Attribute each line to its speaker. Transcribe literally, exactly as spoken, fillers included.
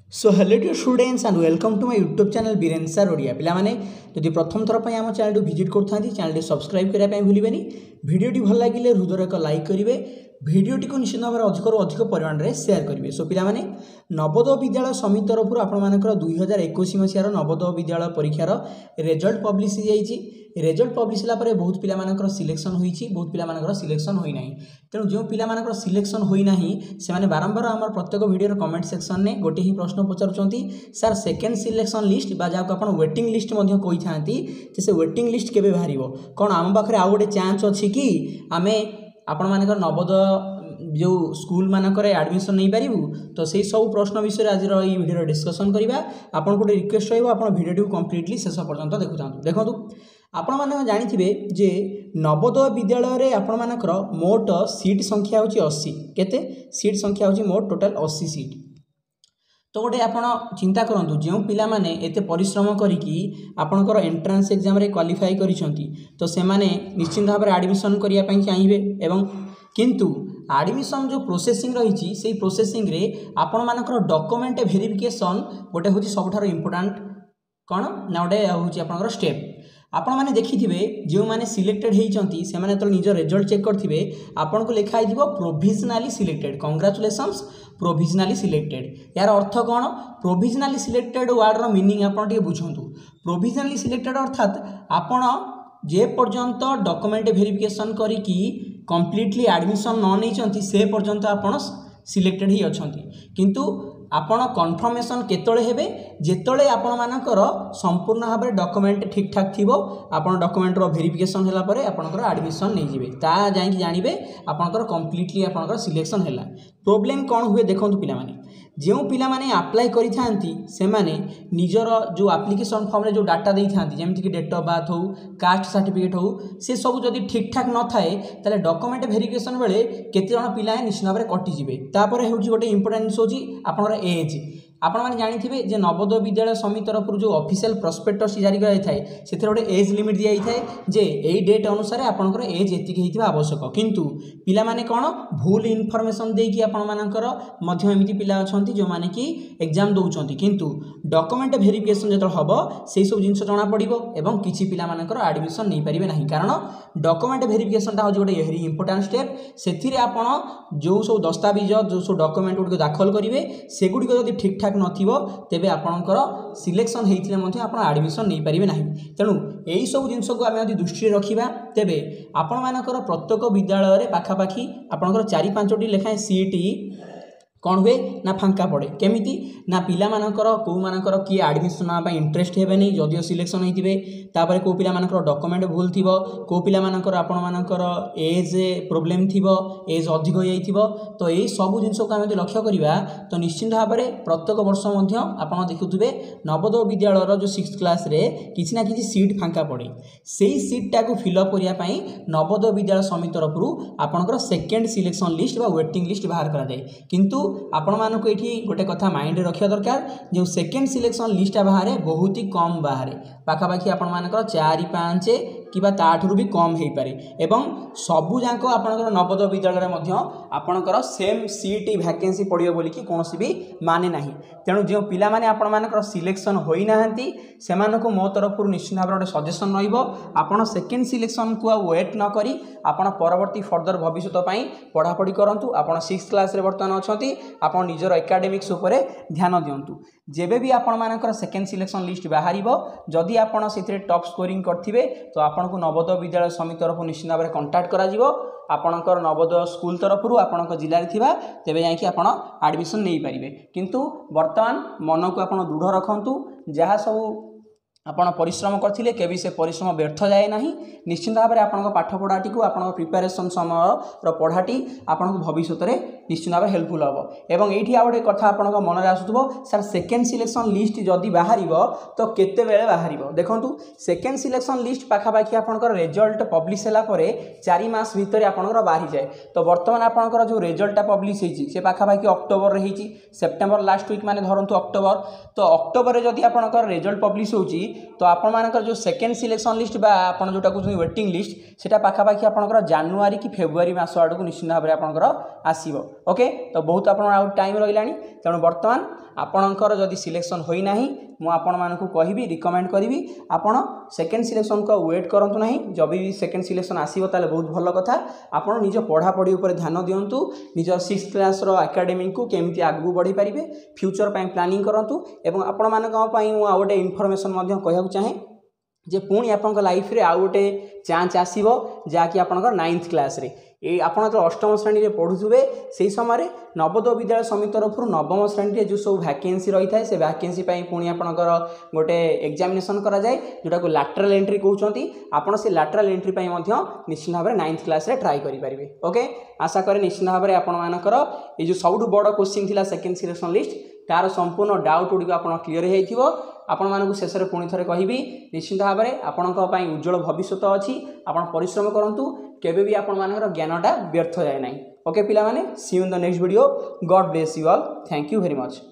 Speaker 1: So hello to students and welcome to my YouTube channel Biren sir Odia पिला माने जदि प्रथम थर पर आम चैनल विजिट करथांती चैनल सब्सक्राइब करने भूलिबेनी वीडियोटी भल लगे हृदय एक लाइक करेंगे भिडटी को निश्चित भाव में अधिक अधिक परिमाण में सेयार करेंगे। सो पिला माने नवोदय विद्यालय समिति तरफ आपर दुई हजार एक मसीहार नवोदय विद्यालय परीक्षार रिजल्ट पब्लिश हो रिजल्ट पब्लिश होगा बहुत पिला सिलेक्शन होती बहुत पिला सिलेक्शन होना तेणु जो पिला सिलेक्शन होना से बारंबार आम प्रत्येक वीडियो कमेंट सेक्शन में गोटे ही प्रश्न पचार सर सेकेंड सिलेक्शन लिस्ट जहाँ को आप वेटिंग लिस्ट कही था से वेटिंग लिस्ट केबे बाहर कौन आम पाखे आउ गोटे चान्स अच्छी कि आम आपण मानकर नवोदय जो स्कूल मानकर एडमिशन नहीं पारू तो से सब प्रश्न विषय आज ये वीडियो डिस्कसन करवा आपन गोटे रिक्वेस्ट रहा आप वीडियो कंप्लीटली शेष पर्यंत देखु था देखो आपण मैंने जानी जे नवोदय विद्यालय आपण मानकर मोट सीट संख्या होची अस्सी केते सीट संख्या होची मोट टोटल अस्सी सीट तो गोटे आप चिंता करूँ जो पिला माने एते परिश्रम करिकी आपणकर एंट्रांस एग्जाम रे क्वालिफाई करिसंती तो से माने निश्चित भाव में एडमिशन करिया पई चाहिए एवं किंतु एडमिशन जो प्रोसेसिंग रही से प्रोसेसिंग रे आपण मानकर डॉक्यूमेंट वेरिफिकेशन गोटे हूँ सबुठार इंपोर्टेंट कौन ना गोटे हूँ आपणकर स्टेप आपण मैंने देखिथिबे जो माने सिलेक्टेड होती से माने तो निज रिजल्ट चेक करथिबे आपन को लिखाई दिबो provisionally selected congratulations provisionally selected यार अर्थ कौन प्रोविजनली सिलेक्टेड वर्ड रो मीनिंग आपन टिके बुझंतु प्रोविजनली सिलेक्टेड अर्थात आपन जे पर्यंत डॉक्यूमेंट वेरिफिकेशन करिकी कंप्लीटली एडमिशन न नहीं से पर्यंत आपन सिलेक्टेड ही अछंती किंतु आपण कन्फर्मेशन केतळे हेबे जेतळे आपण मानकर संपूर्ण भाव में डॉक्यूमेंट ठीक ठाक थिबो आपण डॉक्यूमेंट रो वेरिफिकेशन होला परे आपनकर एडमिशन नहीं जिवे ता जाई कि जानिबे आपनकर कंप्लीटली आपनकर सिलेक्शन हैला प्रॉब्लम कौन हुए देखंतु पिला माने जो पिला माने अप्लाई करि थांती से माने निजर जो एप्लिकेशन फॉर्म रे जो डाटा देई थांती जेमति कि डेट ऑफ बर्थ हो कास्ट सर्टिफिकेट हो से सब जदि ठीक ठाक न थाए ताले डॉक्यूमेंट वेरिफिकेशन बेले केते जण पिला निश्चित भाव में कटि जिवे तापर होची गोटे इंपोर्टेंस होची आपनकर एज आपण मैंने जानी जे नवोदय विद्यालय समिति तरफ जो ऑफिशियल प्रोस्पेक्टस जारी कराए से गोटे एज लिमिट दी जाए जे यही डेट अनुसार आपंकर एज एति आवश्यक किंतु पिला माने कौन भूल इनफॉरमेशन देकी आपण मानकर मध्य एमती पिला अछंती जो माने कि एग्जाम दउछंती किंतु डॉक्यूमेंट वेरिफिकेशन जत हम से सब जिन जना पड़ो एवं किसी पिला मानकर एडमिशन नहीं पारे नहीं कारण डॉक्यूमेंट वेरिफिकेशन टा गोटे वेरी इंपोर्टेंट स्टेप से आपण जो सब दस्तावेज जो सब डॉक्यूमेंट गुड़िक दाखल करेंगे सेगुड़िक जब ठीक ठाक नथिबो तेबे आपणकर सिलेक्शन हेइथिले मध्ये आपण एडमिशन नहीं पारिबे नाही तेणु एई सब जिंस को आमे यदि दृष्टि रखिबा तेबे आपण मानकर प्रत्येक विद्यालय रे पाखापाखी आपणकर चारि पांचटी लेखाएं सीटी कौन हुए ना फांका पड़े केमिति ना पिला मानकर को मानकर किए एडमिशन ना इंटरेस्ट हेबे नहीं जदियो सिलेक्शन होइतिबे तापर को पिला मानकर डॉक्यूमेंट भूल थिबो को पिला मानकर आपण मानकर एज प्रॉब्लम थिबो एज अधिक हो जाइथिबो तो एई सब जिंस को हम लक्ष्य करिबा तो निश्चित भाव में प्रत्येक वर्ष मध्य आपण देखुथिबे नवोदय विद्यालय जो सिक्स क्लास रे किछि ना किछि सीट फांका पड़े सेही सीट टा को फिलअप करिया पई नवोदय विद्यालय समिति तरफरु आपणकर सेकेंड सिलेक्शन लिस्ट बा वेटिंग लिस्ट बाहर करा जाय किंतु आपण मानक एठी गोटे कथा माइंड रखिया दरकार जो सेकेंड सिलेक्शन लिस्ट बाहर बहुत ही कम बाहर पाखापाखि आपण मानकर चारि पाँच किबा ताठुरु भी कम हो पारे एवं सबु जाक आपणकर नवोदय विद्यालय मध्य आपणकर सेम सीट वैकेंसी पड़ियो बोली कि कोनोसी भी माने नाही तेणु जो पिला माने आपण मानकर सिलेक्शन होई नाहंती सेमानको मो तरफरु निश्चित भाव गोटे सजेशन रहिबो आपण सेकेंड सिलेक्शन को वेट न करी आपण परवर्ती फर्दर भविष्यत पई पढ़ापढ़ी करंतु आपण सिक्स क्लास रे वर्तमान अछंती आपण निजर एकेडमिक्स उपरे ध्यान दियंतु जेबे भी आपण मानकर सेकेंड सिलेक्शन लिस्ट बाहरिबो जदि आपण सेथिरे टॉप स्कोरिंग करथिबे तो आपण को नवोदय विद्यालय समिति तरफ निश्चित भाव में कांटेक्ट करा जिवो आपणकर नवोदय स्कूल तरफरु आपणक जिल्ला रे थिबा तेबे जाई कि आपण एडमिशन नहीं पारिबे किंतु वर्तमान मन को आपण दृढ़ रखंतु जहाँ सब आपण परिश्रम करथिले केबी से परिश्रम व्यर्थ जाए नहीं निश्चित भाव में आपन पाठपढ़ाटी को आपन प्रिपेरेसन समय पढ़ाटी आपन भविष्य में निश्चित भाव हेल्पफुल हम एवं ये गोटे कथा आपण मन में आसुथबो सर सेकेंड सिलेक्शन लिस्ट जदि बाहर तो केते बेले बाहर देखंतु सेकेंड सिलेक्शन लिस्ट पाखापाखि आपनकर रिजल्ट पब्लिश होला परे चारि मास भितर आपनकर बाहरी जाए तो वर्तमान आपनकर जो रिजल्ट पब्लिश होईची से पाखापाखि अक्टोबर रे होईची सेप्टेम्बर लास्ट वीक माने धरंतु अक्टोबर तो अक्टोबर रे जदि आपनकर रिजल्ट पब्लिश होची तो आपण मानकर जो सेकेंड सिलेक्शन लिस्ट बा आपण जोटा कहउछन वेटिंग लिस्ट सेटा पाखापाखि आपनकर जनवरी कि फेब्रुआरी मास आडू निश्चित भाव में आपनकर आसीबो ओके तो बहुत आपण टाइम रहिलानी तेणु वर्तमान आपणकर जदि सिलेक्शन होई नाही मु आपण मानकु कहिबी रिकमेंड करिवि आपण सेकेंड सिलेक्शन को वेट करंतु नाही जब भी सेकेंड सिलेक्शन आसीबो ताले बहुत भल कथा आपण निज पढ़ा पढ़ी ऊपर ध्यान दियंतु निज सिक्स क्लास रो एकेडमी को केमती आगु बढ़ी पारिबे फ्यूचर पई प्लानिंग करंतु एवं आपण मानक पई मु आ गोटे इन्फॉर्मेशन मध्य कहया चाहे जे पुणी आपन लाइफ रे आउ गोटे चांस आसीबो जाकि आपनकर नाइन्थ क्लास रे ए आपण जो अष्टम श्रेणी रे पढ़ुथुबे सेही समय नवोदय विद्यालय समिति तरफ नवम श्रेणी रे जो सब वैकेंसी रही थाए से वैकेंसी पई पुणी आपनकर गोटे एग्जामिनेशन करा जाए जोटा को लैटरल एंट्री कहउचंती आपण से लैटरल एंट्री पई मध्य निश्चित भाव नाइन्थ क्लास रे ट्राई करि परिबे ओके आशा करे निश्चित भाव रे आपण मानकर ए जो सबुठु बड़ क्वेश्चन थिला सेकंड सिलेक्शन लिस्ट तार संपूर्ण डाउट गुड़ी आप क्लीयर हो आपण मानक शेष में पुणी थे कहि निश्चित भाव में आपण उज्जवल भविष्य अच्छी आप परिश्रम करूँ केबे भी आपण मानकर ज्ञानटा व्यर्थ जाए ना ओके पिला माने see you in the next video God bless you all thank you very much.